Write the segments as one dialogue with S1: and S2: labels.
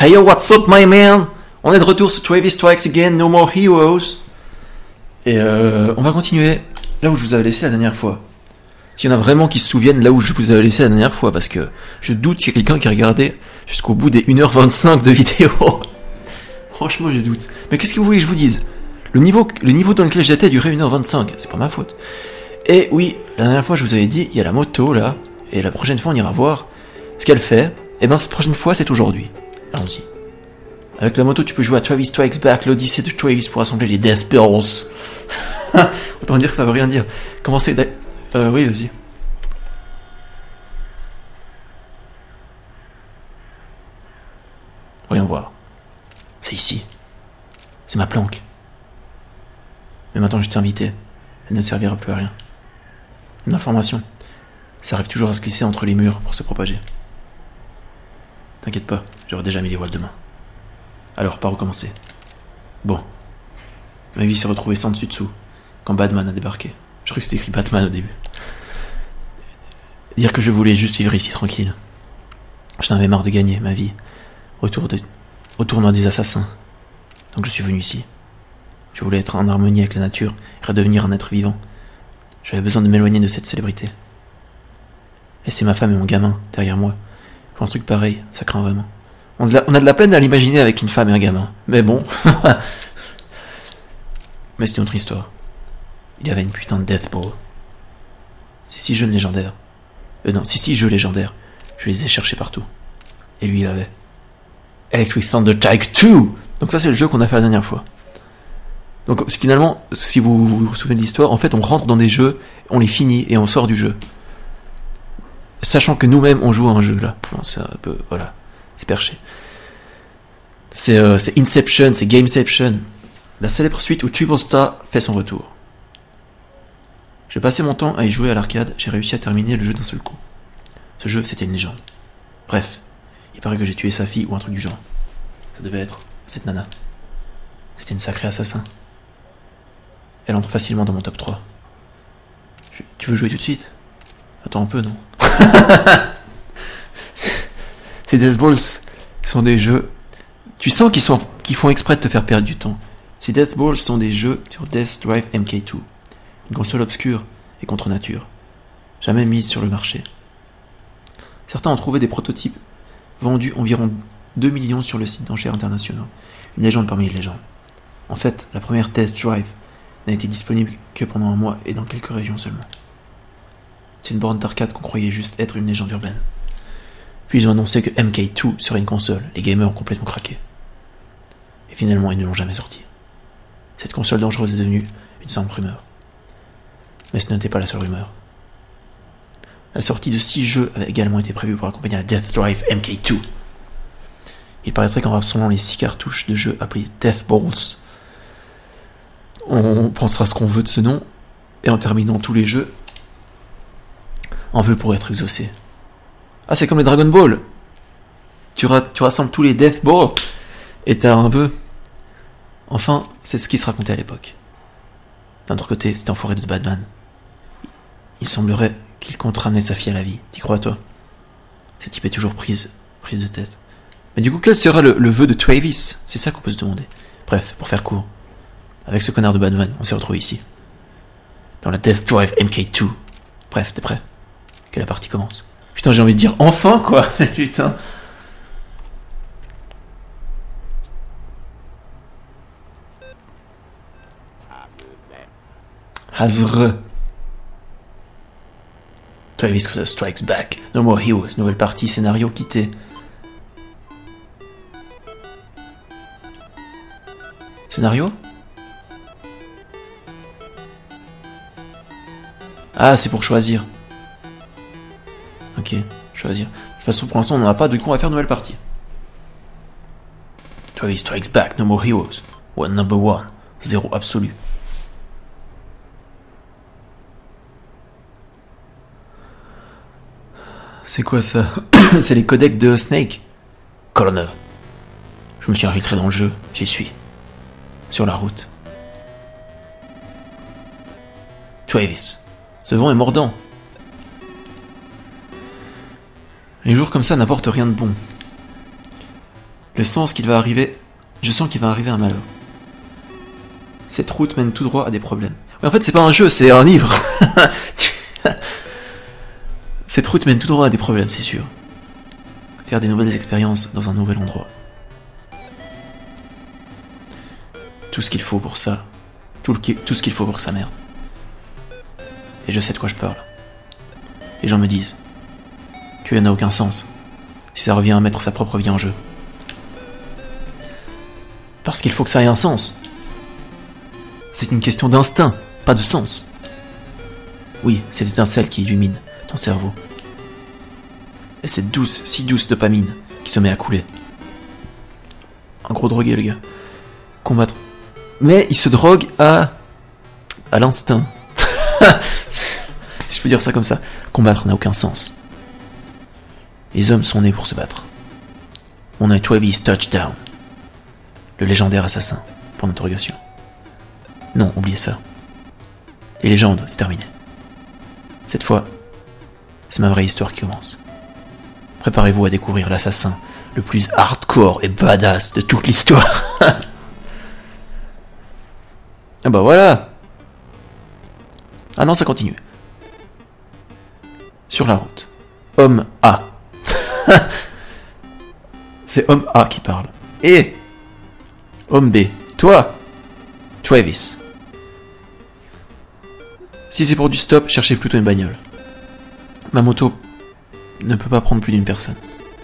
S1: Hey yo, what's up my man? On est de retour sur Travis Strikes Again, No More Heroes. Et on va continuer là où je vous avais laissé la dernière fois. S'il y en a vraiment qui se souviennent là où je vous avais laissé la dernière fois, parce que je doute qu'il y ait quelqu'un qui a regardé jusqu'au bout des 1h25 de vidéo. Franchement, je doute. Mais qu'est-ce que vous voulez que je vous dise? Le niveau dans lequel j'étais durait 1h25, c'est pas ma faute. Et oui, la dernière fois je vous avais dit, il y a la moto là, et la prochaine fois on ira voir ce qu'elle fait. Et ben cette prochaine fois c'est aujourd'hui. Allons-y. Avec la moto tu peux jouer à Travis Strikes Back, l'Odyssée de Travis pour assembler les Death Barrels. Autant dire que ça veut rien dire. Commencez oui, vas-y. Voyons voir. C'est ici. C'est ma planque. Mais maintenant que je t'ai invité, elle ne servira plus à rien. Une information. Ça arrive toujours à se glisser entre les murs pour se propager. T'inquiète pas, j'aurai déjà mis les voiles demain. Alors, par où commencer? Bon. Ma vie s'est retrouvée sans dessus-dessous quand Batman a débarqué. Je crois que c'était écrit Batman au début. Dire que je voulais juste vivre ici tranquille. J'en avais marre de gagner ma vie au tournoi des assassins. Donc je suis venu ici. Je voulais être en harmonie avec la nature et redevenir un être vivant. J'avais besoin de m'éloigner de cette célébrité. Et c'est ma femme et mon gamin derrière moi. Pour un truc pareil, ça craint vraiment. On a de la peine à l'imaginer avec une femme et un gamin. Mais bon. Mais c'est une autre histoire. Il y avait une putain de Death Ball. Ces 6 jeux légendaires. Ces 6 jeux légendaires. Je les ai cherchés partout. Et lui, il avait Electric Thunder Tag 2. Donc ça, c'est le jeu qu'on a fait la dernière fois. Donc finalement, si vous vous souvenez de l'histoire, en fait, on rentre dans des jeux, on les finit et on sort du jeu. Sachant que nous-mêmes, on joue à un jeu, là. Bon, c'est un peu... Voilà. C'est perché. C'est Inception, c'est Gameception. La célèbre suite où Triple Star fait son retour. J'ai passé mon temps à y jouer à l'arcade, j'ai réussi à terminer le jeu d'un seul coup. Ce jeu, c'était une légende. Bref, il paraît que j'ai tué sa fille ou un truc du genre. Ça devait être cette nana. C'était une sacrée assassin. Elle entre facilement dans mon top 3. Tu veux jouer tout de suite? Attends un peu, non? Ces Death Balls sont des jeux... Tu sens qu'ils font exprès de te faire perdre du temps. Ces Death Balls sont des jeux sur Death Drive MK2. Une console obscure et contre nature. Jamais mise sur le marché. Certains ont trouvé des prototypes vendus environ 2 millions sur le site d'enchères internationaux. Une légende parmi les légendes. En fait, la première Death Drive n'a été disponible que pendant un mois et dans quelques régions seulement. C'est une borne d'arcade qu'on croyait juste être une légende urbaine. Puis ils ont annoncé que MK2 serait une console. Les gamers ont complètement craqué. Et finalement, ils ne l'ont jamais sorti. Cette console dangereuse est devenue une simple rumeur. Mais ce n'était pas la seule rumeur. La sortie de 6 jeux avait également été prévue pour accompagner la Death Drive MK2. Il paraîtrait qu'en rassemblant les 6 cartouches de jeux appelés Death Balls, on pensera ce qu'on veut de ce nom, et en terminant tous les jeux, un vœu pourrait être exaucé. Ah, c'est comme les Dragon Ball. Tu rassembles tous les Death Balls, et t'as un vœu. Enfin, c'est ce qui se racontait à l'époque. D'un autre côté, cet enfoiré de Batman. Il semblerait qu'il compte ramener sa fille à la vie. T'y crois, toi? Ce type est toujours prise de tête. Mais du coup, quel sera le vœu de Travis? C'est ça qu'on peut se demander. Bref, pour faire court. Avec ce connard de Batman, on s'est retrouvé ici. Dans la Death Drive MK2. Bref, t'es prêt? Que la partie commence. Putain, j'ai envie de dire enfin, quoi. Putain. Hazre. Travis Strikes Back. No More Heroes. Nouvelle partie, scénario quitté. Scénario? Ah, c'est pour choisir. Ok, choisir. De toute façon, pour l'instant, on n'en a pas, du coup, on va faire nouvelle partie. Travis Strikes Back, No More Heroes. One number one. 0 absolu. C'est quoi ça? C'est les codecs de Snake. Colonel. Je me suis infiltré dans le jeu, j'y suis. Sur la route. Travis. Ce vent est mordant. Les jours comme ça n'apportent rien de bon. Je sens qu'il va arriver un malheur. Cette route mène tout droit à des problèmes. Mais en fait, c'est pas un jeu, c'est un livre. Cette route mène tout droit à des problèmes, c'est sûr. Faire des nouvelles expériences dans un nouvel endroit. Tout ce qu'il faut pour ça. Tout ce qu'il faut pour sa merde. Et je sais de quoi je parle. Les gens me disent que ça n'a aucun sens si ça revient à mettre sa propre vie en jeu. Parce qu'il faut que ça ait un sens. C'est une question d'instinct, pas de sens. Oui, cette étincelle qui illumine ton cerveau. Et cette douce, si douce dopamine qui se met à couler. Un gros drogué, le gars. Combattre. Mais il se drogue à l'instinct. Si je peux dire ça comme ça. Combattre n'a aucun sens. Les hommes sont nés pour se battre. On a Travis Touchdown. Le légendaire assassin. Pour l'interrogation. Non, oubliez ça. Les légendes, c'est terminé. Cette fois, c'est ma vraie histoire qui commence. Préparez-vous à découvrir l'assassin le plus hardcore et badass de toute l'histoire. Ah bah voilà. Ah non, ça continue. Sur la route. Homme A. C'est homme A qui parle. Et homme B. Toi, Travis. Si c'est pour du stop, cherchez plutôt une bagnole. Ma moto ne peut pas prendre plus d'une personne.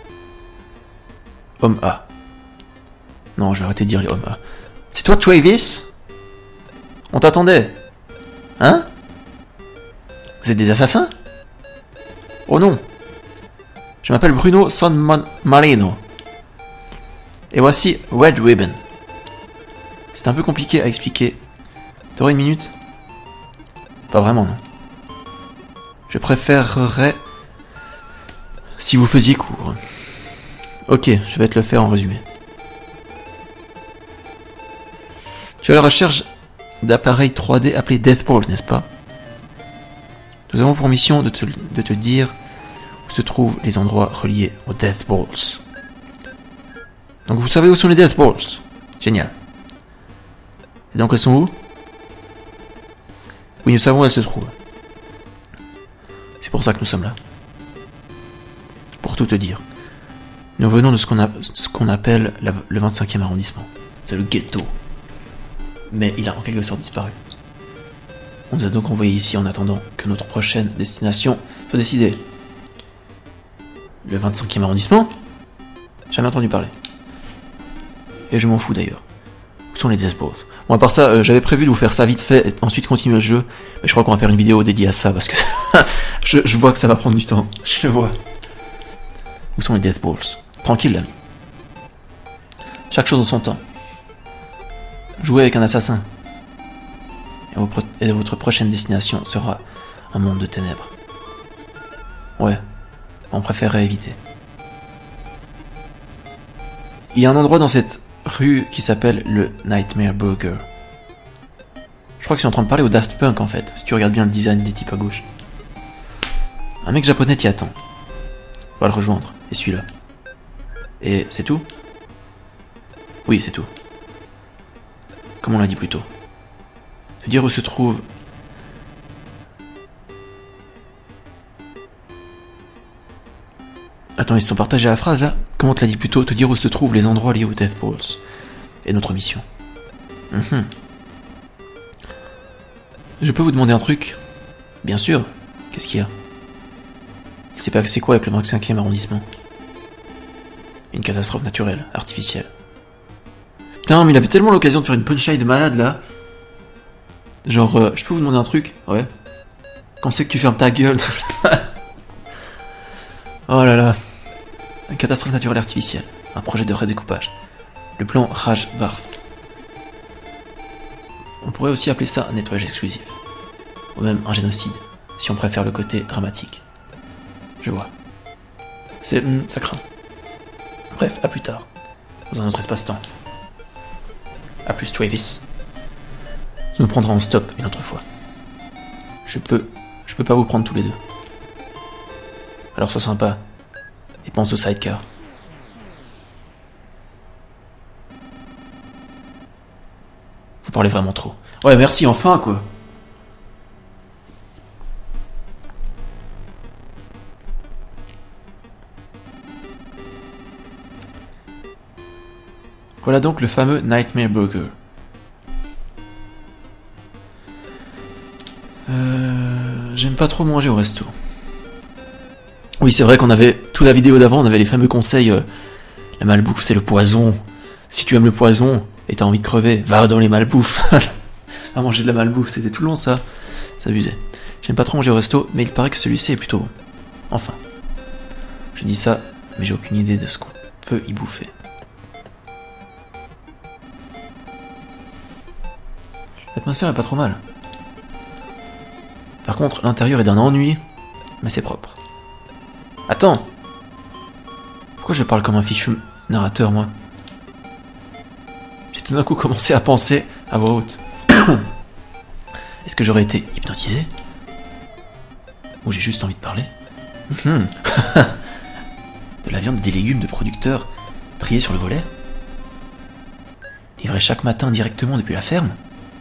S1: Homme A. Non, je vais arrêter de dire les hommes A. C'est toi, Travis? On t'attendait. Hein? Vous êtes des assassins? Oh non. Je m'appelle Bruno San Marino. Et voici Red Ribbon. C'est un peu compliqué à expliquer. T'aurais une minute? Pas vraiment, non. Je préférerais si vous faisiez court. Ok, je vais te le faire en résumé. Tu es à la recherche d'appareils 3D appelés Deathball, n'est-ce pas? Nous avons pour mission de te dire où se trouvent les endroits reliés aux Deathballs. Donc vous savez où sont les Deathballs? Génial. Et donc elles sont où? Oui, nous savons où elles se trouvent. C'est pour ça que nous sommes là. Pour tout te dire. Nous venons de ce qu'on appelle le 25e arrondissement. C'est le ghetto. Mais il a en quelque sorte disparu. On nous a donc envoyé ici en attendant que notre prochaine destination soit décidée. Le 25e arrondissement? Jamais entendu parler. Et je m'en fous d'ailleurs. Où sont les Deathballs? Bon, à part ça, j'avais prévu de vous faire ça vite fait et ensuite continuer le jeu. Mais je crois qu'on va faire une vidéo dédiée à ça parce que je vois que ça va prendre du temps. Je le vois. Où sont les Deathballs? Tranquille, l'ami. Chaque chose en son temps. Jouez avec un assassin. Et votre prochaine destination sera un monde de ténèbres. Ouais, on préférerait éviter. Il y a un endroit dans cette rue qui s'appelle le Nightmare Burger. Je crois que c'est en train de parler au Daft Punk en fait, si tu regardes bien le design des types à gauche. Un mec japonais t'y attend. Va le rejoindre, et celui-là. Et c'est tout? Oui, c'est tout. Comme on l'a dit plus tôt. Te dire où se trouve... Attends, ils se sont partagés la phrase là. Comment on te l'a dit plus tôt? Te dire où se trouvent les endroits liés aux Deathballs. Et notre mission. Je peux vous demander un truc? Bien sûr. Qu'est-ce qu'il y a? Il s'est passé quoi avec le 25e arrondissement? Une catastrophe naturelle, artificielle. Putain, mais il avait tellement l'occasion de faire une punchline de malade là. Genre, je peux vous demander un truc? Ouais. Quand c'est que tu fermes ta gueule? Oh là là. Une catastrophe naturelle artificielle. Un projet de redécoupage. Le plan Raj Barth. On pourrait aussi appeler ça un nettoyage exclusif. Ou même un génocide, si on préfère le côté dramatique. Je vois. Ça craint. Bref, à plus tard. Dans un autre espace-temps. A plus, Travis. Nous nous prendrons en stop une autre fois. Je peux pas vous prendre tous les deux. Alors sois sympa. Et pense au sidecar. Vous parlez vraiment trop. Ouais, merci, enfin, quoi. Voilà donc le fameux Nightmare Burger. J'aime pas trop manger au resto. Oui, c'est vrai qu'on avait, toute la vidéo d'avant, on avait les fameux conseils, la malbouffe c'est le poison. Si tu aimes le poison et t'as envie de crever, va dans les malbouffes. À manger de la malbouffe, c'était tout le long ça. Ça abusait. J'aime pas trop manger au resto, mais il paraît que celui-ci est plutôt bon. Enfin. Je dis ça, mais j'ai aucune idée de ce qu'on peut y bouffer. L'atmosphère est pas trop mal. Par contre, l'intérieur est d'un ennui, mais c'est propre. Attends! Pourquoi je parle comme un fichu narrateur, moi? J'ai tout d'un coup commencé à penser à voix haute. Est-ce que j'aurais été hypnotisé? Ou j'ai juste envie de parler? De la viande et des légumes de producteurs triés sur le volet? Livrés chaque matin directement depuis la ferme?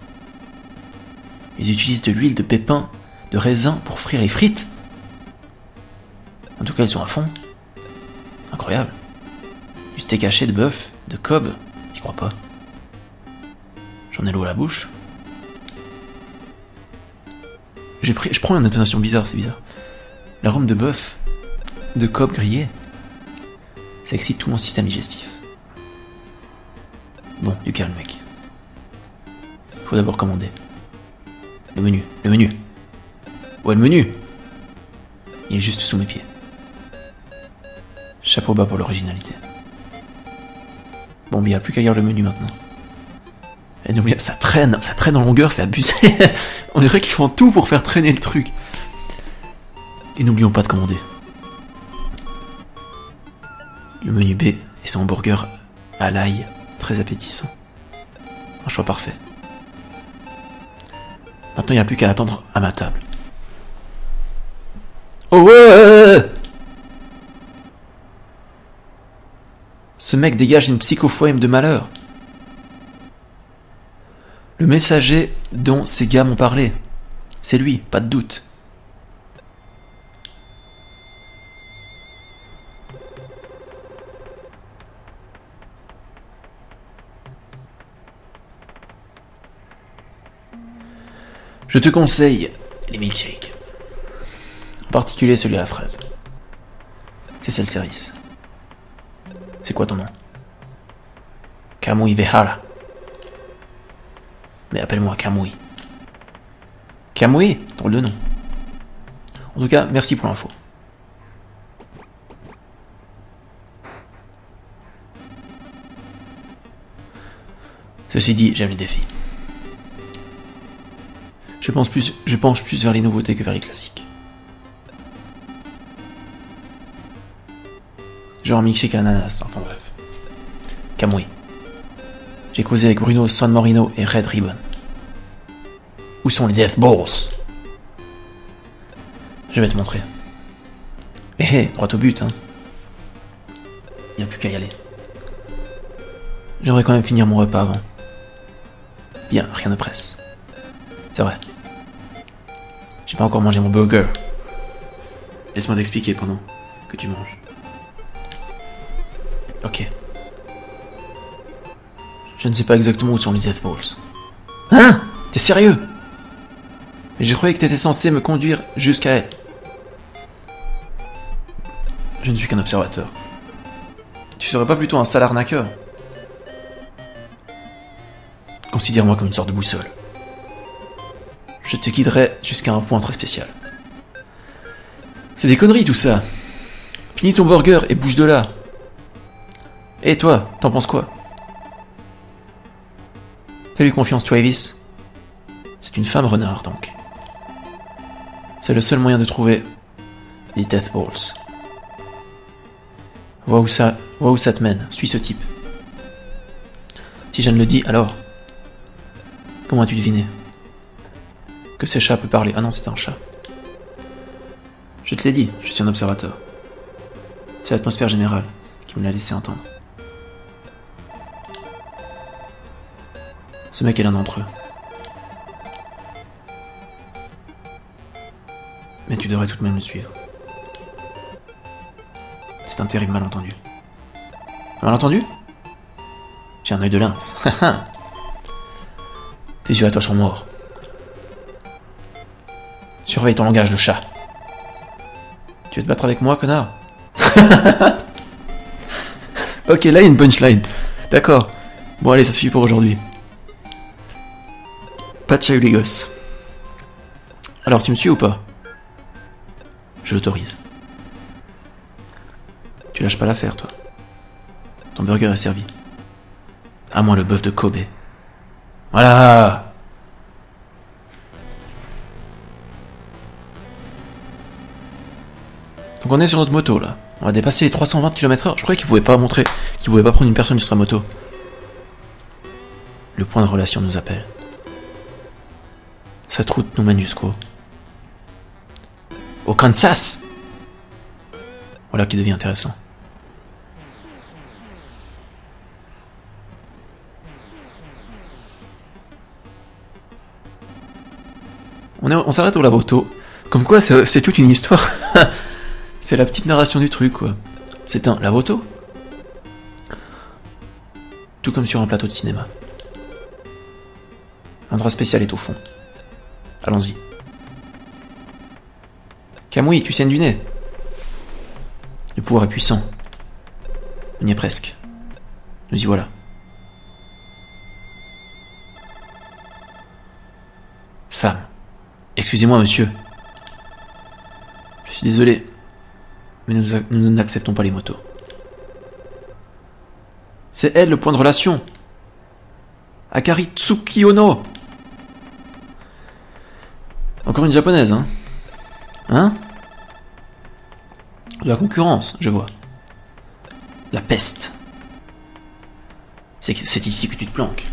S1: Ils utilisent de l'huile de pépins de raisin pour frire les frites? En tout cas, ils sont à fond. Incroyable. Du steak haché de bœuf, de Cobb, j'y crois pas. J'en ai l'eau à la bouche. Je prends une intonation bizarre, c'est bizarre. L'arôme de bœuf, de Cobb grillé, ça excite tout mon système digestif. Bon, du calme, mec. Faut d'abord commander. Le menu. Ouais, le menu. Il est juste sous mes pieds. Chapeau bas pour l'originalité. Bon, mais il n'y a plus qu'à lire le menu maintenant. Et n'oubliez, ça traîne en longueur, c'est abusé. On dirait qu'ils font tout pour faire traîner le truc. Et n'oublions pas de commander. Le menu B et son hamburger à l'ail, très appétissant. Un choix parfait. Maintenant, il n'y a plus qu'à attendre à ma table. Oh ouais! Ce mec dégage une psychophème de malheur. Le messager dont ces gars m'ont parlé. C'est lui, pas de doute. Je te conseille les milkshakes. En particulier celui à la fraise. C'est le service. C'est quoi ton nom? Kamui Vehara. Mais appelle-moi Kamui. Kamui, drôle de nom. En tout cas, merci pour l'info. Ceci dit, j'aime les défis. Je penche plus vers les nouveautés que vers les classiques. Genre milkshake ananas, enfin bref. Kamui. J'ai causé avec Bruno San Marino et Red Ribbon. Où sont les Death Balls? Je vais te montrer. Hé, droit au but, hein. Il n'y a plus qu'à y aller. J'aimerais quand même finir mon repas avant. Bien, rien ne presse. C'est vrai. J'ai pas encore mangé mon burger. Laisse-moi t'expliquer pendant que tu manges. Ok. Je ne sais pas exactement où sont les Death Balls. Hein? T'es sérieux? Mais je croyais que t'étais censé me conduire jusqu'à elle. Je ne suis qu'un observateur. Tu serais pas plutôt un sale arnaqueur? Considère-moi comme une sorte de boussole. Je te guiderai jusqu'à un point très spécial. C'est des conneries tout ça. Finis ton burger et bouge de là. Et toi, t'en penses quoi? Fais-lui confiance, Travis. C'est une femme renard, donc. C'est le seul moyen de trouver les Death Balls. Vois où ça te mène. Suis ce type. Si je ne le dis, alors... Comment as-tu deviné que ce chat peut parler? Ah non, c'est un chat. Je te l'ai dit, je suis un observateur. C'est l'atmosphère générale qui me l'a laissé entendre. Ce mec est l'un d'entre eux. Mais tu devrais tout de même le suivre. C'est un terrible malentendu. Un malentendu? J'ai un œil de lynx. Tes yeux à toi sont morts. Surveille ton langage de chat. Tu veux te battre avec moi, connard? Ok, là il y a une punchline. D'accord. Bon allez, ça suffit pour aujourd'hui. Pas de chat les gosses. Alors, tu me suis ou pas? Je l'autorise. Tu lâches pas l'affaire, toi. Ton burger est servi. À moins le bœuf de Kobe. Voilà. Donc on est sur notre moto, là. On va dépasser les 320 km/h. Je croyais qu'il pouvait pas montrer, qu'il pouvait pas prendre une personne sur sa moto. Le point de relation nous appelle. Cette route nous mène jusqu'au... au Kansas. Voilà qui devient intéressant. On s'arrête au lavoto. Comme quoi, c'est toute une histoire. C'est la petite narration du truc, quoi. C'est un lavoto. Tout comme sur un plateau de cinéma. L'endroit spécial est au fond. Allons-y. Kamui, tu saignes du nez. Le pouvoir est puissant. On y est presque. Nous y voilà. Femme. Excusez-moi, monsieur. Je suis désolé. Mais nous n'acceptons pas les motos. C'est elle le point de relation. Akari Tsukiono. Encore une japonaise, hein? Hein? De la concurrence, je vois. La peste. C'est ici que tu te planques.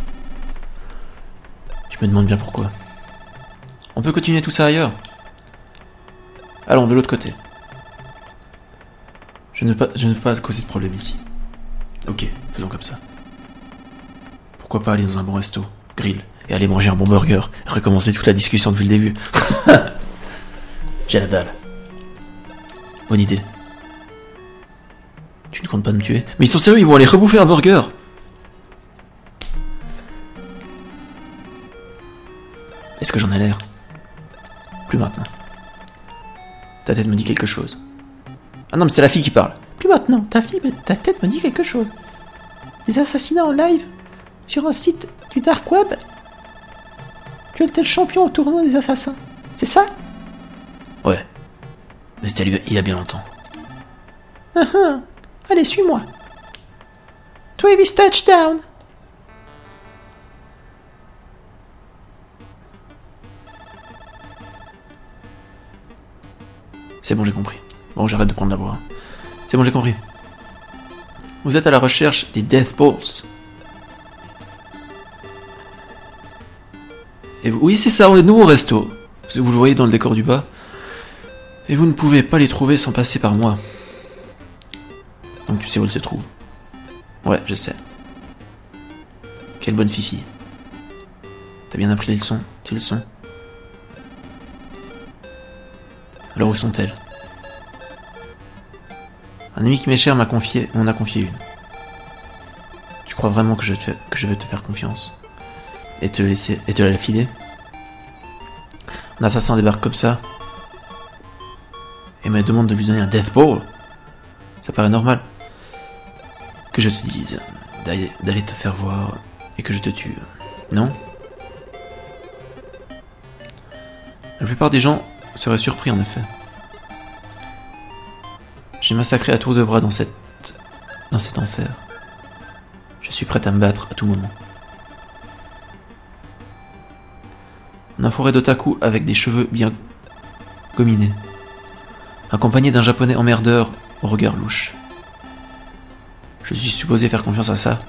S1: Je me demande bien pourquoi. On peut continuer tout ça ailleurs. Allons, de l'autre côté. Je ne veux pas causer de problème ici. Ok, faisons comme ça. Pourquoi pas aller dans un bon resto, grill, et aller manger un bon burger, et recommencer toute la discussion depuis le début. J'ai la dalle. Bonne idée. Tu ne comptes pas me tuer? Mais ils sont sérieux, ils vont aller rebouffer un burger. Est-ce que j'en ai l'air? Plus maintenant. Ta tête me dit quelque chose. Ah non, mais c'est la fille qui parle. Plus maintenant, ta tête me dit quelque chose. Des assassinats en live sur un site du dark web. Tu es le champion au tournoi des assassins. C'est ça? Ouais. Mais c'était il y a bien longtemps. Allez, suis-moi. Travis touchdown. C'est bon, j'ai compris. Bon, j'arrête de prendre la voix. C'est bon, j'ai compris. Vous êtes à la recherche des Death Balls. Et oui, c'est ça, on est de nouveau au resto. Vous le voyez dans le décor du bas. Et vous ne pouvez pas les trouver sans passer par moi. Donc tu sais où elles se trouvent. Ouais, je sais. Quelle bonne fifi. T'as bien appris les leçons, tes leçons. Alors où sont-elles? Un ami qui m'est cher m'en a confié une. Tu crois vraiment que je vais te faire confiance? Et te la filer? Un assassin débarque comme ça et me demande de lui donner un death ball. Ça paraît normal que je te dise d'aller te faire voir et que je te tue, non? La plupart des gens seraient surpris en effet. J'ai massacré à tour de bras dans cet enfer. Je suis prête à me battre à tout moment. Un forêt d'otaku avec des cheveux bien gominés, accompagné d'un japonais emmerdeur au regard louche. Je suis supposé faire confiance à ça.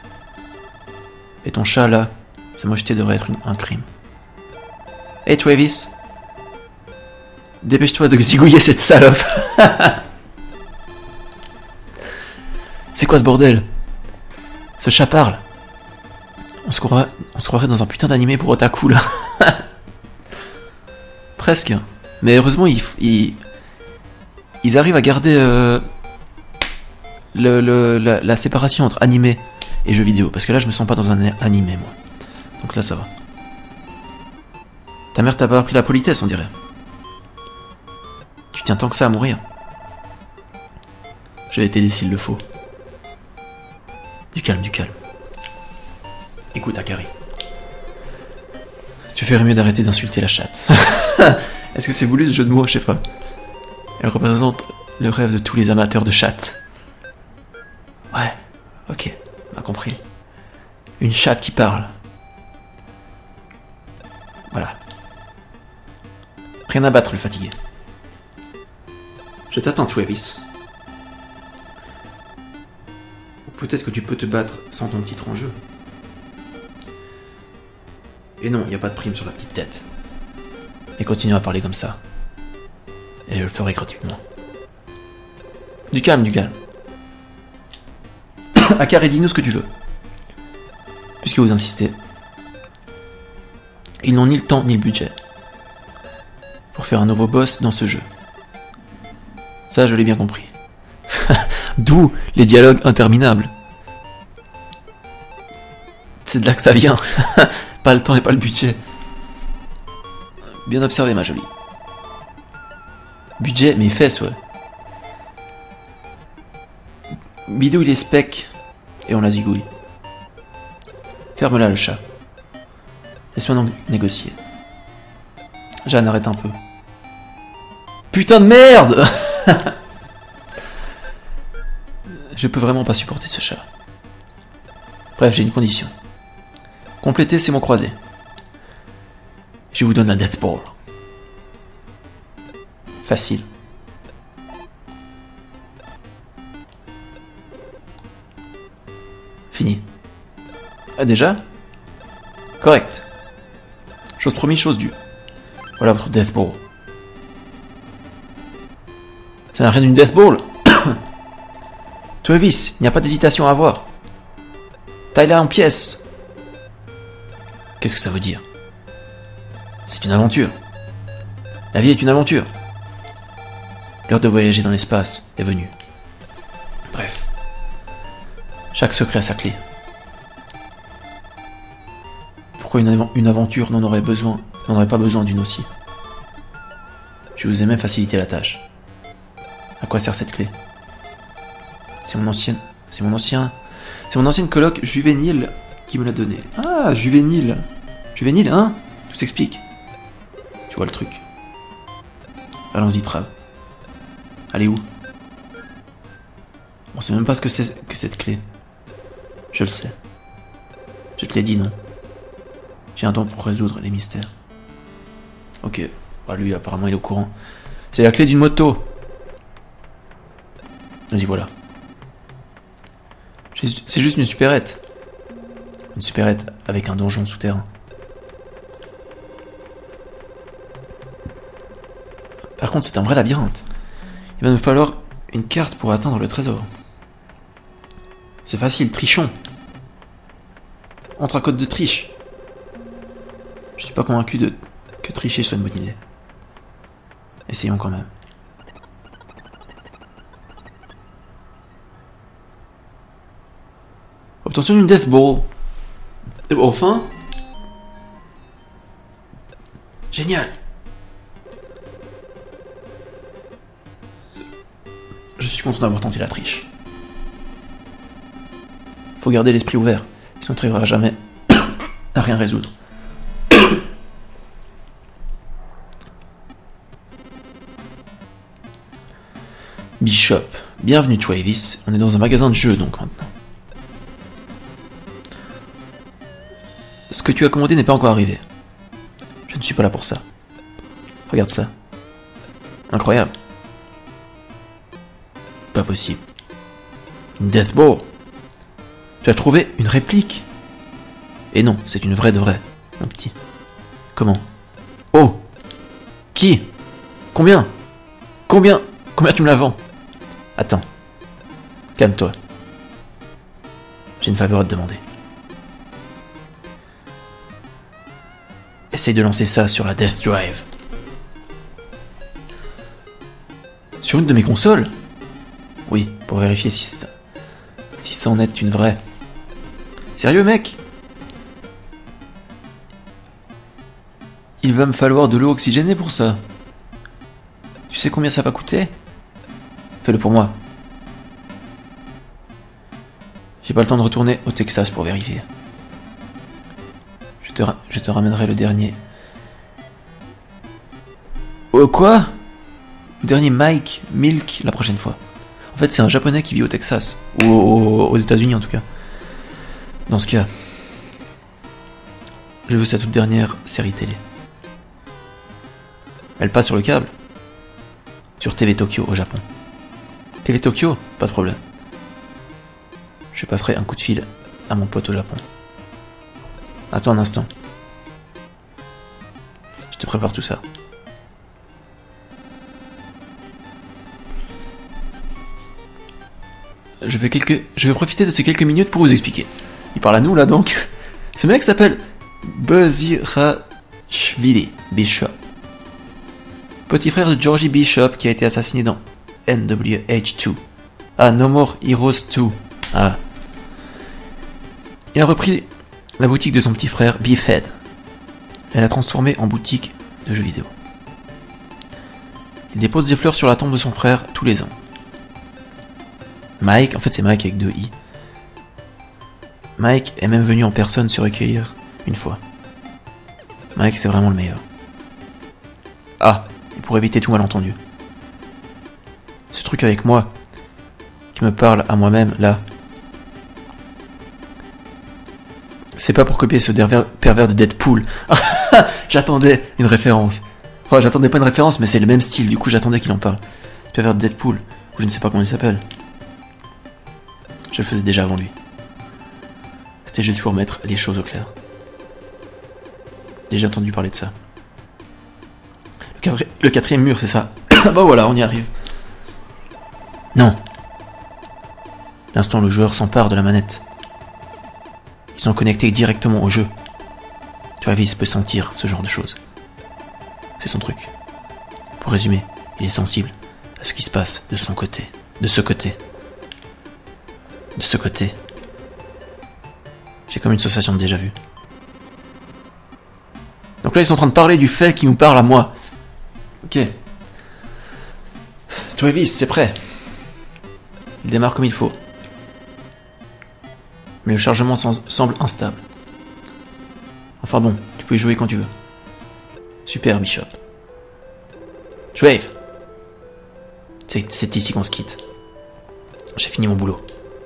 S1: Et ton chat là, sa mocheté devrait être un crime. Hey Travis, dépêche-toi de zigouiller cette salope. C'est quoi ce bordel? Ce chat parle. On se croirait dans un putain d'animé pour otaku là. Presque. Mais heureusement, ils arrivent à garder la séparation entre animé et jeux vidéo. Parce que là, je me sens pas dans un animé, moi. Donc là, ça va. Ta mère t'a pas appris la politesse, on dirait. Tu tiens tant que ça à mourir. Je vais t'aider s'il le faut. Du calme, du calme. Écoute, Akari. Tu ferais mieux d'arrêter d'insulter la chatte. Est-ce que c'est voulu ce jeu de mots? Je sais pas. Elle représente le rêve de tous les amateurs de chatte. Ouais, ok, on a compris. Une chatte qui parle. Voilà. Rien à battre le fatigué. Je t'attends, Travis. Ou peut-être que tu peux te battre sans ton titre en jeu. Et non, il n'y a pas de prime sur la petite tête. Et continue à parler comme ça. Et je le ferai gratuitement. Du calme, du calme. Akari, dis-nous ce que tu veux. Puisque vous insistez. Ils n'ont ni le temps ni le budget pour faire un nouveau boss dans ce jeu. Ça, je l'ai bien compris. D'où les dialogues interminables. C'est de là que ça vient. Pas le temps et pas le budget. Bien observé, ma jolie. Budget, mes fesses, ouais. Bidou, il est spec et on la zigouille. Ferme-la, le chat. Laisse-moi donc négocier. Jeanne, arrête un peu. Putain de merde. Je peux vraiment pas supporter ce chat. Bref, j'ai une condition. Compléter, c'est mon croisé. Je vous donne la Death Ball. Facile. Fini. Ah, déjà? Correct. Chose promise, chose due. Voilà votre Death Ball. Ça n'a rien d'une Death Ball. Travis, il n'y a pas d'hésitation à avoir. Taille-la en pièces. Qu'est-ce que ça veut dire? C'est une aventure. La vie est une aventure. L'heure de voyager dans l'espace est venue. Bref. Chaque secret a sa clé. Pourquoi une aventure n'en aurait pas besoin d'une aussi? Je vous ai même facilité la tâche. À quoi sert cette clé? C'est mon ancienne coloc juvénile qui me l'a donnée. Ah, juvénile. Juvénile, hein? Tout s'explique. Tu vois le truc. Allons-y, Trav. Allez où? On sait même pas ce que c'est que cette clé. Je le sais. Je te l'ai dit, non? J'ai un don pour résoudre les mystères. Ok. Bah, lui, apparemment, il est au courant. C'est la clé d'une moto. Vas-y, voilà. C'est juste une supérette. Une supérette avec un donjon souterrain. Par contre, c'est un vrai labyrinthe. Il va nous falloir une carte pour atteindre le trésor. C'est facile, trichons. Entre à code de triche. Je suis pas convaincu que tricher soit une bonne idée. Essayons quand même. Obtention d'une Death Ball. Et enfin. Génial. Je suis content d'avoir tenté la triche. Faut garder l'esprit ouvert, sinon on n'arrivera jamais à rien résoudre. Bishop, bienvenue Travis, on est dans un magasin de jeux donc maintenant. Ce que tu as commandé n'est pas encore arrivé. Je ne suis pas là pour ça. Regarde ça. Incroyable. Pas possible. Une Death Ball. Tu as trouvé une réplique. Et non, c'est une vraie de vraie, mon petit. Comment? Oh! Qui? Combien tu me la vends? Attends. Calme-toi. J'ai une faveur à te demander. essaye de lancer ça sur la Death Drive. Sur une de mes consoles? Oui, pour vérifier si c'en est une vraie. Sérieux, mec? Il va me falloir de l'eau oxygénée pour ça. Tu sais combien ça va coûter? Fais-le pour moi. J'ai pas le temps de retourner au Texas pour vérifier. Je te ramènerai le dernier. Oh, quoi? Le dernier Milk la prochaine fois. En fait, c'est un japonais qui vit au Texas. Ou aux États-Unis en tout cas. Dans ce cas, je veux sa toute dernière série télé. Elle passe sur le câble? Sur TV Tokyo au Japon. TV Tokyo? Pas de problème. Je passerai un coup de fil à mon pote au Japon. Attends un instant. Je te prépare tout ça. Je vais profiter de ces quelques minutes pour vous expliquer. Il parle à nous là donc. Ce mec s'appelle Bezirashvili Bishop. Petit frère de Georgie Bishop qui a été assassiné dans NWH2. Ah, No More Heroes 2. Ah. Il a repris la boutique de son petit frère Beefhead. Elle l'a transformée en boutique de jeux vidéo. Il dépose des fleurs sur la tombe de son frère tous les ans. Mike, en fait c'est Mike avec 2 i. Mike est même venu en personne se recueillir une fois. Mike c'est vraiment le meilleur. Ah, et pour éviter tout malentendu. Ce truc avec moi, qui me parle à moi-même là, c'est pas pour copier ce pervers de Deadpool. J'attendais une référence. Enfin, j'attendais pas une référence, mais c'est le même style, du coup j'attendais qu'il en parle. Pervers de Deadpool, ou je ne sais pas comment il s'appelle. Je le faisais déjà avant lui. C'était juste pour mettre les choses au clair. J'ai déjà entendu parler de ça. Le quatrième mur, c'est ça. Bah voilà, on y arrive. Non. L'instant où le joueur s'empare de la manette, ils sont connectés directement au jeu. Travis peut sentir ce genre de choses. C'est son truc. Pour résumer, il est sensible à ce qui se passe de son côté. De ce côté. De ce côté. J'ai comme une sensation de déjà-vu. Donc là, ils sont en train de parler du fait qu'ils nous parlent à moi. Ok. Travis, c'est prêt. Il démarre comme il faut. Mais le chargement semble instable. Enfin bon, tu peux y jouer quand tu veux. Super, Bishop. Trave. C'est ici qu'on se quitte. J'ai fini mon boulot.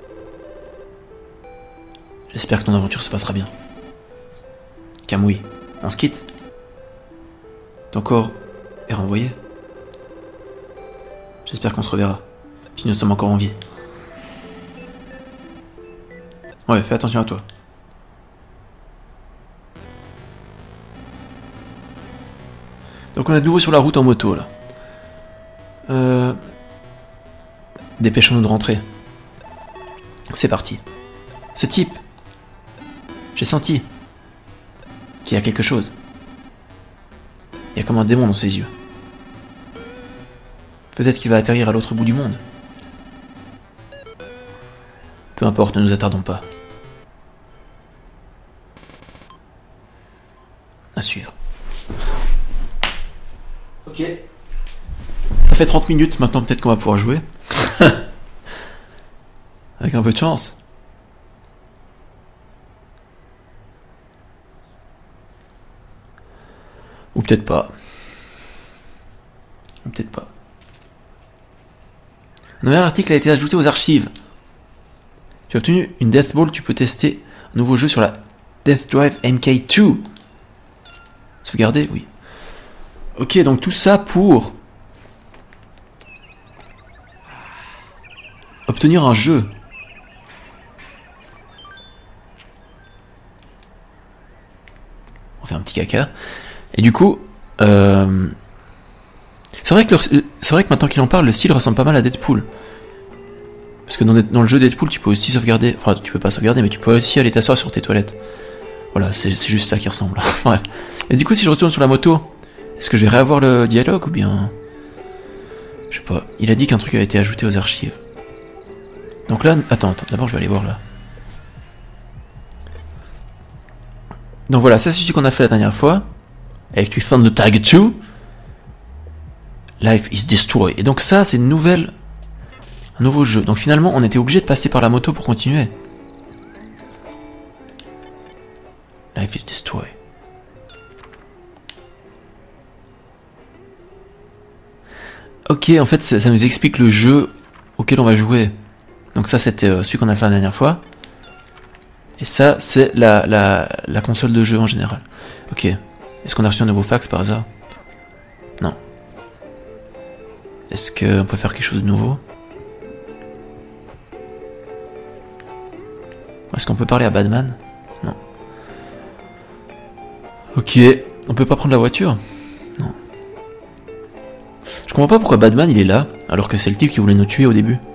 S1: J'espère que ton aventure se passera bien. Kamui, on se quitte? Ton corps est renvoyé? J'espère qu'on se reverra, si nous sommes encore en vie. Ouais, fais attention à toi. Donc on est de nouveau sur la route en moto là. Dépêchons-nous de rentrer. C'est parti. Ce type, j'ai senti qu'il y a quelque chose. Il y a comme un démon dans ses yeux. Peut-être qu'il va atterrir à l'autre bout du monde. Peu importe, ne nous attardons pas. À suivre. Ok. Ça fait 30 minutes, maintenant peut-être qu'on va pouvoir jouer. Avec un peu de chance. Ou peut-être pas. Ou peut-être pas. Un nouvel article a été ajouté aux archives. Tu as obtenu une Death Ball, tu peux tester un nouveau jeu sur la Death Drive MK2. Sauvegarder? Oui. Ok, donc tout ça pour obtenir un jeu. On fait un petit caca. Et du coup, c'est vrai que maintenant qu'il en parle, le style ressemble pas mal à Deadpool. Parce que dans le jeu Deadpool, tu peux aussi sauvegarder. Enfin, tu peux pas sauvegarder, mais tu peux aussi aller t'asseoir sur tes toilettes. Voilà, c'est juste ça qui ressemble. Ouais. Et du coup, si je retourne sur la moto, est-ce que je vais réavoir le dialogue ou bien... Je sais pas. Il a dit qu'un truc avait été ajouté aux archives. Donc là... Attends. D'abord, je vais aller voir là. Donc voilà, ça c'est celui qu'on a fait la dernière fois. Avec du Thunder Tiger 2. Life is Destroyed. Et donc ça, c'est un nouveau jeu. Donc finalement, on était obligé de passer par la moto pour continuer. Life is Destroyed. Ok, en fait, ça nous explique le jeu auquel on va jouer. Donc ça, c'était celui qu'on a fait la dernière fois. Et ça, c'est la console de jeu en général. Ok. Est-ce qu'on a reçu un nouveau fax par hasard? Non. Est-ce qu'on peut faire quelque chose de nouveau? Est-ce qu'on peut parler à Batman? Non. Ok. On peut pas prendre la voiture? Non. Je comprends pas pourquoi Batman il est là, alors que c'est le type qui voulait nous tuer au début.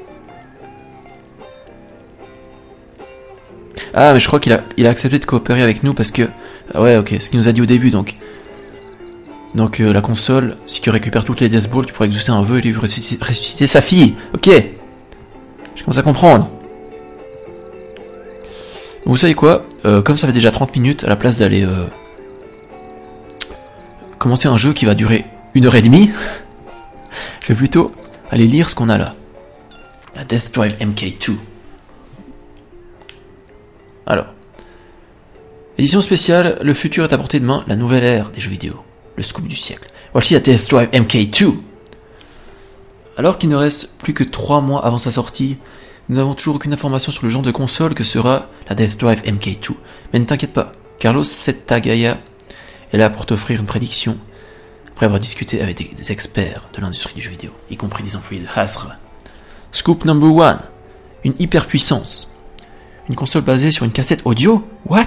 S1: Ah, mais je crois qu'il a accepté de coopérer avec nous parce que... Ouais, ok, ce qu'il nous a dit au début, donc... Donc la console, si tu récupères toutes les Death Balls, tu pourras exaucer un vœu et lui ressusciter sa fille. Ok. Je commence à comprendre. Vous savez quoi, comme ça fait déjà 30 minutes, à la place d'aller commencer un jeu qui va durer 1h30, je vais plutôt aller lire ce qu'on a là. La Death Drive MK2. Alors. Édition spéciale, le futur est à portée de main, la nouvelle ère des jeux vidéo. Le scoop du siècle. Voici la Death Drive MK2. Alors qu'il ne reste plus que 3 mois avant sa sortie, nous n'avons toujours aucune information sur le genre de console que sera la Death Drive MK2. Mais ne t'inquiète pas, Carlos Setagaya est là pour t'offrir une prédiction, après avoir discuté avec des experts de l'industrie du jeu vidéo, y compris des employés de Hasbro. Scoop number 1. Une hyperpuissance. Une console basée sur une cassette audio? What?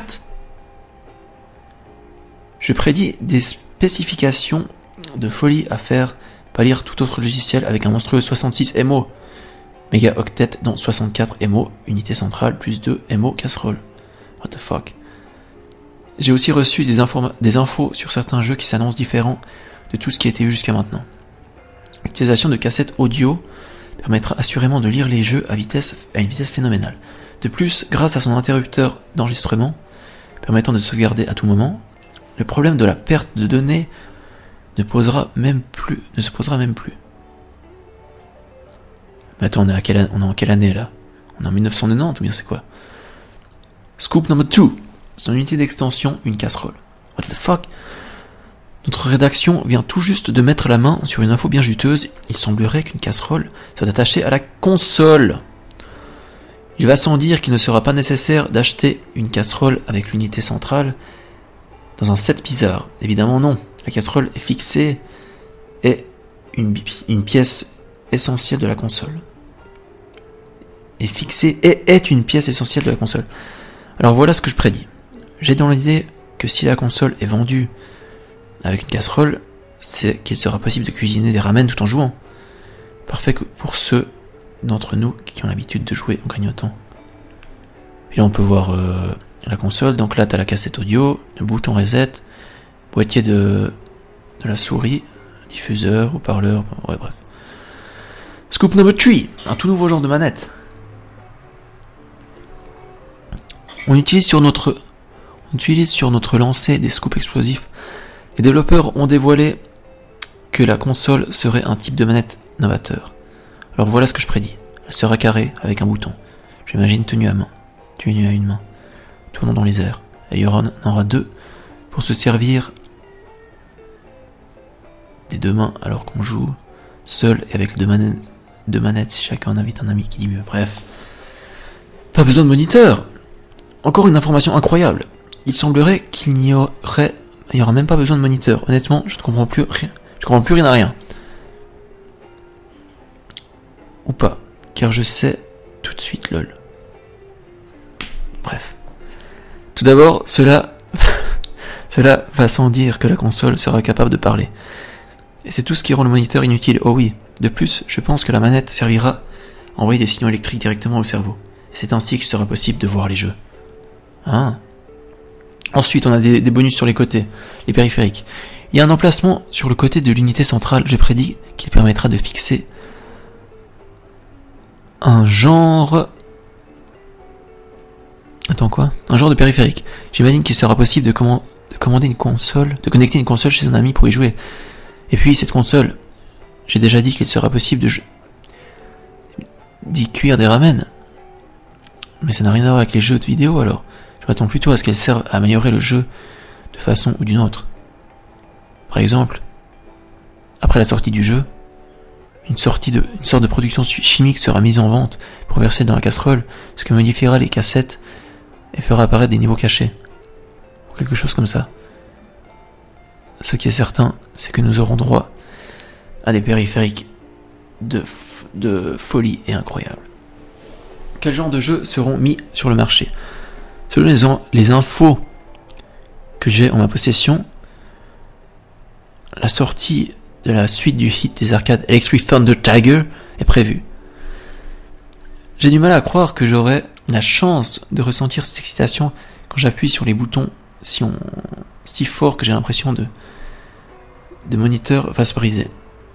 S1: Je prédis des spécifications de folie à faire pâlir tout autre logiciel avec un monstrueux 66 MO. Mégaoctet dont 64 MO, unité centrale, plus 2 MO casserole. What the fuck. J'ai aussi reçu des infos sur certains jeux qui s'annoncent différents de tout ce qui a été vu jusqu'à maintenant. L'utilisation de cassettes audio permettra assurément de lire les jeux à une vitesse phénoménale. De plus, grâce à son interrupteur d'enregistrement, permettant de sauvegarder à tout moment, le problème de la perte de données ne se posera même plus. Mais attends, on est en quelle année là? On est en 1990 ou bien c'est quoi? Scoop number 2. Son unité d'extension, une casserole. What the fuck? Notre rédaction vient tout juste de mettre la main sur une info bien juteuse. Il semblerait qu'une casserole soit attachée à la console. Il va sans dire qu'il ne sera pas nécessaire d'acheter une casserole avec l'unité centrale dans un set bizarre. Évidemment non. La casserole est fixée et une pièce essentielle de la console. Est fixée et est une pièce essentielle de la console. Alors voilà ce que je prédis. J'ai dans l'idée que si la console est vendue avec une casserole, c'est qu'il sera possible de cuisiner des ramen tout en jouant. Parfait pour ceux d'entre nous qui ont l'habitude de jouer en grignotant. Puis là on peut voir la console, donc là t'as la cassette audio, le bouton reset, boîtier de la souris, diffuseur, haut-parleur, ouais bref. Scoop number 3, un tout nouveau genre de manette. On utilise sur notre lancée des scoops explosifs. Les développeurs ont dévoilé que la console serait un type de manette novateur. Alors voilà ce que je prédis. Elle sera carrée avec un bouton. J'imagine tenue à une main, tournant dans les airs. Et il y en aura deux pour se servir des deux mains alors qu'on joue seul et avec deux manettes si chacun invite un ami qui dit mieux. Bref. Pas besoin de moniteur. Encore une information incroyable. Il semblerait qu'il n'y aura même pas besoin de moniteur. Honnêtement, je ne comprends plus rien. Je comprends plus rien à rien. Ou pas, car je sais tout de suite lol. Bref. Tout d'abord, cela va sans dire que la console sera capable de parler. Et c'est tout ce qui rend le moniteur inutile. Oh oui. De plus, je pense que la manette servira à envoyer des signaux électriques directement au cerveau. Et c'est ainsi qu'il sera possible de voir les jeux. Ah. Ensuite, on a des bonus sur les côtés, les périphériques. Il y a un emplacement sur le côté de l'unité centrale. Je prédis qu'il permettra de fixer un genre... Attends quoi? Un genre de périphérique. J'imagine qu'il sera possible de commander une console, de connecter une console chez un ami pour y jouer. Et puis cette console, j'ai déjà dit qu'il sera possible d'y cuire des ramen. Mais ça n'a rien à voir avec les jeux de vidéo alors. Je m'attends plutôt à ce qu'elle serve à améliorer le jeu de façon ou d'une autre. Par exemple, après la sortie du jeu, une sorte de production chimique sera mise en vente pour verser dans la casserole, ce qui modifiera les cassettes et fera apparaître des niveaux cachés. Ou quelque chose comme ça. Ce qui est certain, c'est que nous aurons droit à des périphériques de folie et incroyables. Quel genre de jeux seront mis sur le marché? Selon les infos que j'ai en ma possession, la sortie de la suite du hit des arcades Electric Thunder Tiger est prévue. J'ai du mal à croire que j'aurai la chance de ressentir cette excitation quand j'appuie sur les boutons si fort que j'ai l'impression de moniteur va se briser.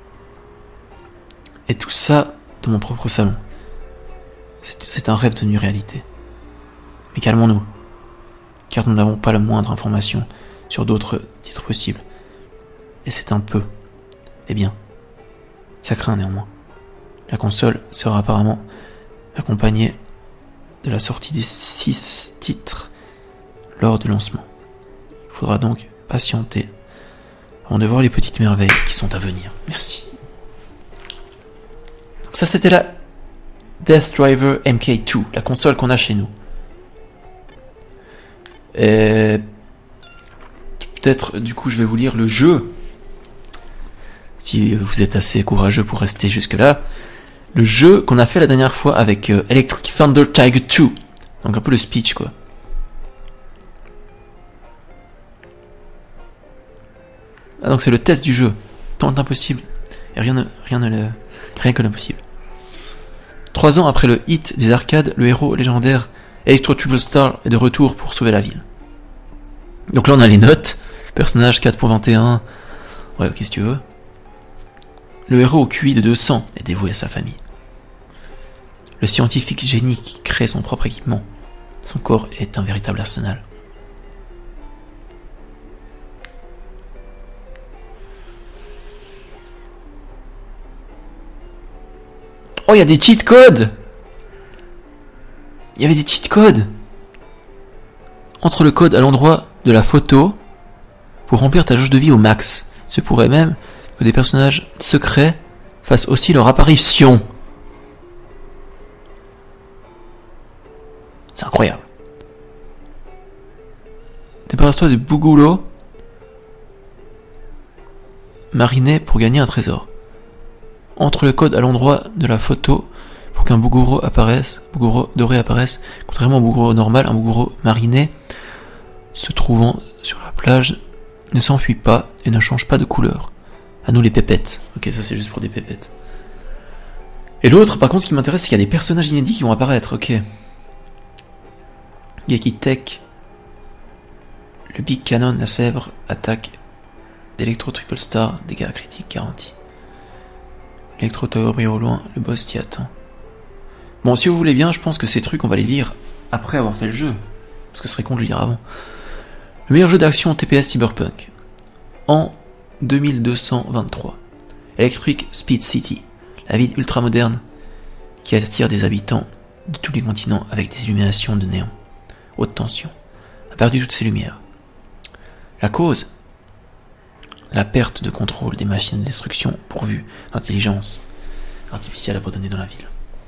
S1: Et tout ça dans mon propre salon. C'est un rêve devenu réalité. Mais calmons-nous, car nous n'avons pas la moindre information sur d'autres titres possibles. Et c'est un peu. Eh bien, ça craint néanmoins. La console sera apparemment accompagnée de la sortie des 6 titres lors du lancement. Il faudra donc patienter avant de voir les petites merveilles qui sont à venir. Merci. Donc ça c'était la Death Driver MK2, la console qu'on a chez nous. Et peut-être du coup je vais vous lire le jeu, si vous êtes assez courageux pour rester jusque là. Le jeu qu'on a fait la dernière fois avec Electric Thunder Tiger 2. Donc un peu le speech quoi. Ah donc c'est le test du jeu. Tant d'impossible. Et rien que l'impossible. 3 ans après le hit des arcades, le héros légendaire Electro Triple Star est de retour pour sauver la ville. Donc là on a les notes. Personnage 4.21. Ouais, ok si tu veux. Le héros au QI de 200 est dévoué à sa famille. Le scientifique génie qui crée son propre équipement. Son corps est un véritable arsenal. Oh, il y a des cheat codes! Il y avait des cheat codes! Entre le code à l'endroit de la photo pour remplir ta jauge de vie au max. Ce pourrait même que des personnages secrets fassent aussi leur apparition. C'est incroyable. Débarrasse-toi de Buguro mariné pour gagner un trésor. Entre le code à l'endroit de la photo pour qu'un Buguro doré apparaisse. Contrairement au Buguro normal, un Buguro mariné se trouvant sur la plage ne s'enfuit pas et ne change pas de couleur. À nous les pépettes. Ok, ça c'est juste pour des pépettes. Et l'autre, par contre, ce qui m'intéresse, c'est qu'il y a des personnages inédits qui vont apparaître. Ok. Geki Tech. Le Big Cannon, la sèvre, attaque d'Electro Triple Star, dégâts critiques garantis. Electro Tower brille au loin, le boss t'y attend. Bon, si vous voulez bien, je pense que ces trucs, on va les lire après avoir fait le jeu. Parce que ce serait con de le lire avant. Le meilleur jeu d'action TPS Cyberpunk. En 2223. Electric Speed City. La ville ultramoderne qui attire des habitants de tous les continents avec des illuminations de néon. Haute tension. A perdu toutes ses lumières. La cause? La perte de contrôle des machines de destruction pourvues d'intelligence artificielle abandonnée dans la ville.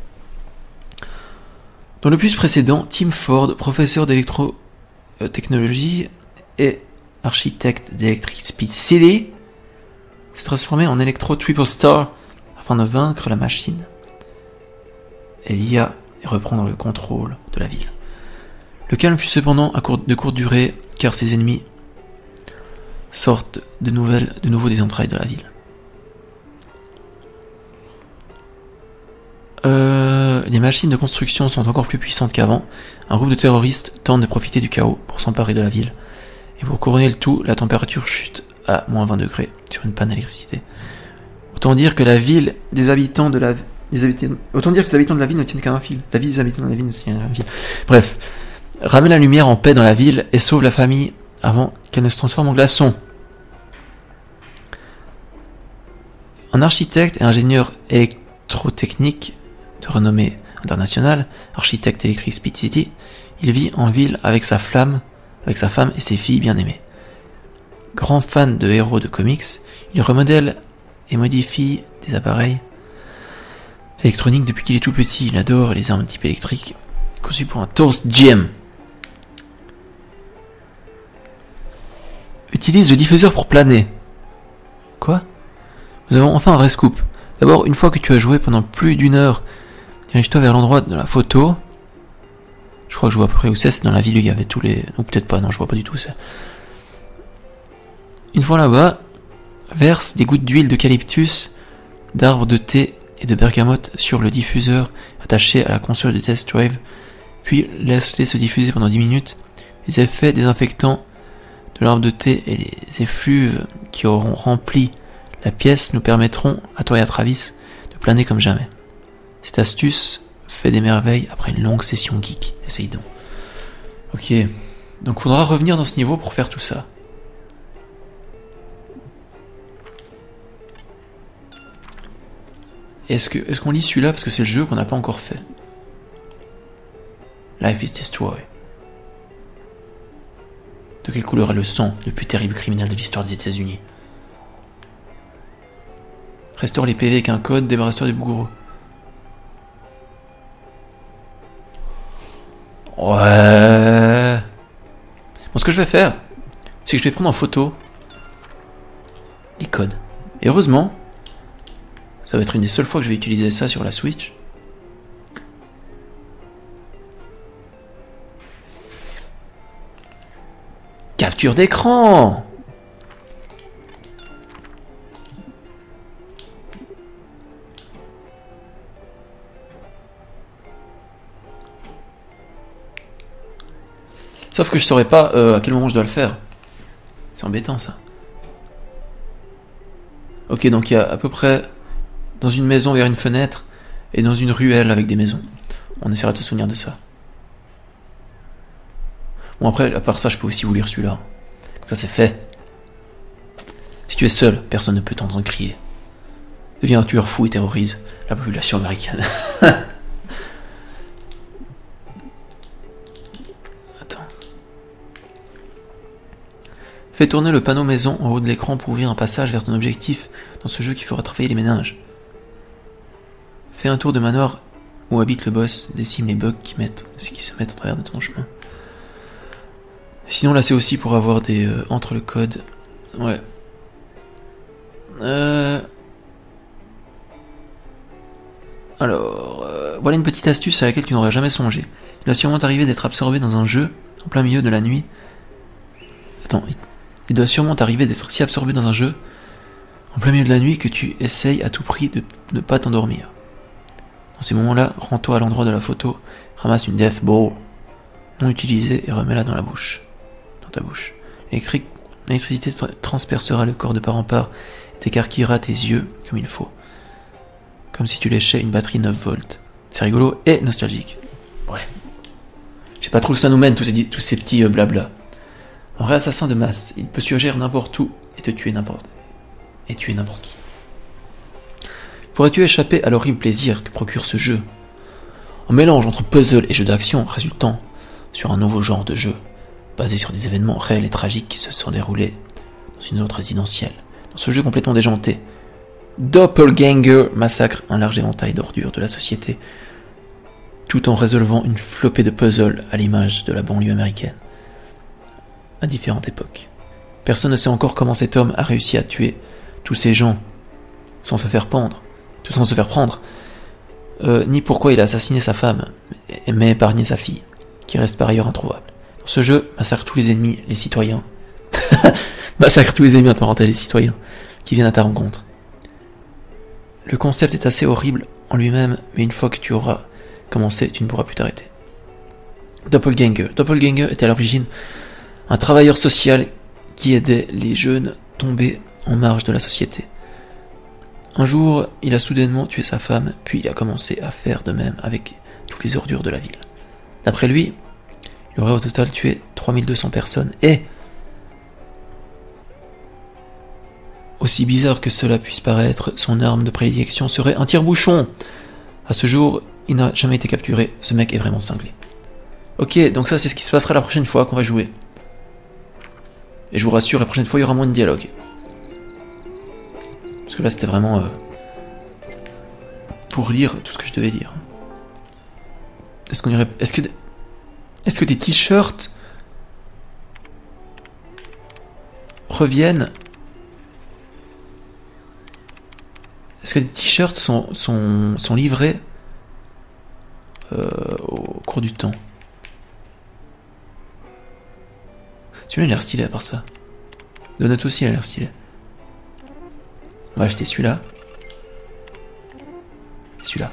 S1: Dans l'opus précédent, Tim Ford, professeur d'électrotechnologie et architecte d'Electric Speed City, s'est transformé en Electro Triple Star afin de vaincre la machine et l'IA et reprendre le contrôle de la ville. Le calme fut cependant de courte durée car ses ennemis sortent de nouveau des entrailles de la ville. Les machines de construction sont encore plus puissantes qu'avant. Un groupe de terroristes tente de profiter du chaos pour s'emparer de la ville Et pour couronner le tout, la température chute à moins 20 degrés sur une panne d'électricité. Autant dire que la ville des habitants de la autant dire que les habitants de la ville ne tiennent qu'à un fil. La vie des habitants de la ville ne tient qu'à un fil. Bref, ramène la lumière en paix dans la ville et sauve la famille avant qu'elle ne se transforme en glaçon. Un architecte et ingénieur électrotechnique de renommée internationale, architecte électrique Speed City, il vit en ville avec sa femme et ses filles bien-aimées. Grand fan de héros de comics, il remodèle et modifie des appareils électroniques depuis qu'il est tout petit. Il adore les armes type électrique, conçues pour un Toast Gym. Utilise le diffuseur pour planer. Quoi ? Nous avons enfin un vrai scoop. D'abord, une fois que tu as joué pendant plus d'une heure, dirige-toi vers l'endroit de la photo. Je crois que je vois à peu près où c'est dans la ville où il y avait tous les... Ou peut-être pas, non, je vois pas du tout ça. Une fois là-bas, verse des gouttes d'huile d'eucalyptus, d'arbre de thé et de bergamote sur le diffuseur attaché à la console de test drive, puis laisse-les se diffuser pendant 10 minutes. Les effets désinfectants de l'arbre de thé et les effluves qui auront rempli la pièce nous permettront, à toi et à Travis, de planer comme jamais. Cette astuce fait des merveilles après une longue session geek. Essaye donc. Ok, donc faudra revenir dans ce niveau pour faire tout ça. Est-ce qu'on lit celui-là parce que c'est le jeu qu'on n'a pas encore fait? Life is destroyed. De quelle couleur est le sang du plus terrible criminel de l'histoire des États-Unis? Restaure les PV avec un code, débarrasse-toi des bougres. Ouais. Bon, ce que je vais faire, c'est que je vais prendre en photo les codes. Et heureusement, ça va être une des seules fois que je vais utiliser ça sur la Switch. Capture d'écran! Sauf que je saurais pas à quel moment je dois le faire. C'est embêtant ça. Ok, donc il y a à peu près dans une maison vers une fenêtre et dans une ruelle avec des maisons. On essaiera de se souvenir de ça. Bon après, à part ça, je peux aussi vous lire celui-là. Comme ça c'est fait. Si tu es seul, personne ne peut t'entendre crier. Deviens un tueur fou et terrorise la population américaine. Fais tourner le panneau maison en haut de l'écran pour ouvrir un passage vers ton objectif dans ce jeu qui fera travailler les ménages. Fais un tour de manoir où habite le boss, décime les bugs qui se mettent en travers de ton chemin. Sinon là c'est aussi pour avoir des entre le code. Ouais. Alors, voilà une petite astuce à laquelle tu n'aurais jamais songé. Il doit sûrement t'arriver d'être absorbé dans un jeu en plein milieu de la nuit. Il doit sûrement t'arriver d'être si absorbé dans un jeu en plein milieu de la nuit que tu essayes à tout prix de ne pas t'endormir. Dans ces moments-là, rends-toi à l'endroit de la photo, ramasse une Death Ball non utilisée et remets-la dans ta bouche. L'électricité transpercera le corps de part en part et t'écarquillera tes yeux comme il faut. Comme si tu léchais une batterie 9 volts. C'est rigolo et nostalgique. Ouais. Je sais pas trop où ça nous mène, tous ces petits blabla. Un vrai assassin de masse, il peut surgir n'importe où et tuer n'importe qui. Pourrais-tu échapper à l'horrible plaisir que procure ce jeu? Un mélange entre puzzle et jeu d'action résultant sur un nouveau genre de jeu, basé sur des événements réels et tragiques qui se sont déroulés dans une autre résidentielle. Dans ce jeu complètement déjanté, Doppelganger massacre un large éventail d'ordures de la société, tout en résolvant une flopée de puzzles à l'image de la banlieue américaine. À différentes époques. Personne ne sait encore comment cet homme a réussi à tuer tous ces gens sans se faire prendre, ni pourquoi il a assassiné sa femme, mais épargné sa fille, qui reste par ailleurs introuvable. Dans ce jeu, massacre tous les ennemis, les citoyens. Massacre tous les ennemis, entre parenthèses, les citoyens, qui viennent à ta rencontre. Le concept est assez horrible en lui-même, mais une fois que tu auras commencé, tu ne pourras plus t'arrêter. Doppelganger était à l'origine Un travailleur social qui aidait les jeunes tombés en marge de la société. Un jour, il a soudainement tué sa femme, puis il a commencé à faire de même avec toutes les ordures de la ville. D'après lui, il aurait au total tué 3200 personnes et, aussi bizarre que cela puisse paraître, son arme de prédilection serait un tire-bouchon. À ce jour, il n'a jamais été capturé, ce mec est vraiment cinglé. Ok, donc ça c'est ce qui se passera la prochaine fois qu'on va jouer. Et je vous rassure, la prochaine fois il y aura moins de dialogue. Parce que là c'était vraiment pour lire tout ce que je devais lire. Est-ce qu'on irait... Est-ce que des t-shirts reviennent? Est-ce que des t-shirts sont livrés au cours du temps? Celui-là il a l'air stylé à part ça. Donut aussi a l'air stylé. On va acheter celui-là. Celui-là.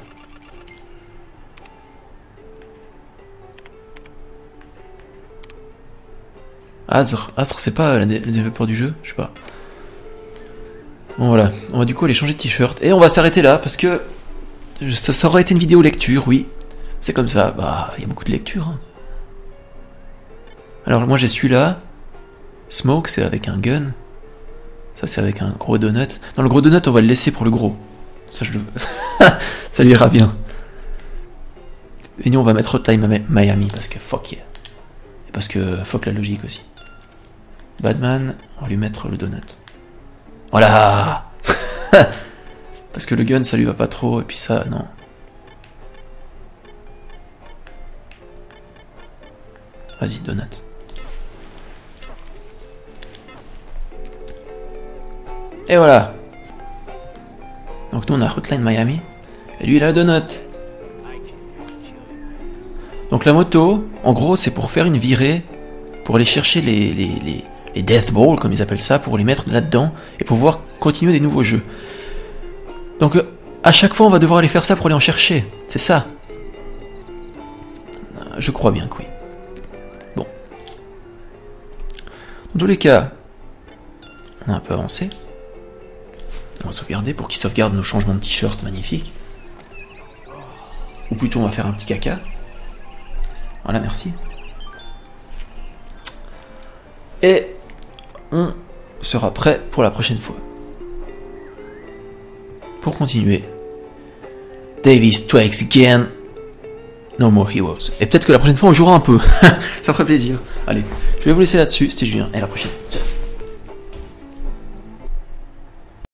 S1: Azr c'est pas le développeur du jeu? Je sais pas. Bon voilà, on va du coup aller changer de t-shirt. Et on va s'arrêter là parce que ça aurait été une vidéo lecture, oui. C'est comme ça, bah il y a beaucoup de lecture. Hein. Alors moi j'ai celui-là. Smoke c'est avec un gun. Ça c'est avec un gros donut. Non, le gros donut on va le laisser pour le gros. Ça je le... ça lui ira bien. Et nous on va mettre Time Miami parce que fuck yeah. Et parce que fuck la logique aussi. Batman, on va lui mettre le donut. Voilà. Parce que le gun ça lui va pas trop et puis ça non. Vas-y, donut. Et voilà. Donc nous on a Hotline Miami et lui il a le donut. Donc la moto, en gros c'est pour faire une virée, pour aller chercher les Death Balls comme ils appellent ça, pour les mettre là-dedans et pouvoir continuer des nouveaux jeux. Donc à chaque fois on va devoir aller faire ça pour aller en chercher, c'est ça. Je crois bien que oui. Bon. Dans tous les cas, on a un peu avancé. On va sauvegarder pour qu'il sauvegarde nos changements de t-shirt magnifiques. Ou plutôt on va faire un petit caca. Voilà, merci. Et on sera prêt pour la prochaine fois. Pour continuer. Davey strikes again. No more heroes. Et peut-être que la prochaine fois on jouera un peu. Ça ferait plaisir. Allez, je vais vous laisser là-dessus. C'était Julien. Et à la prochaine. Ciao.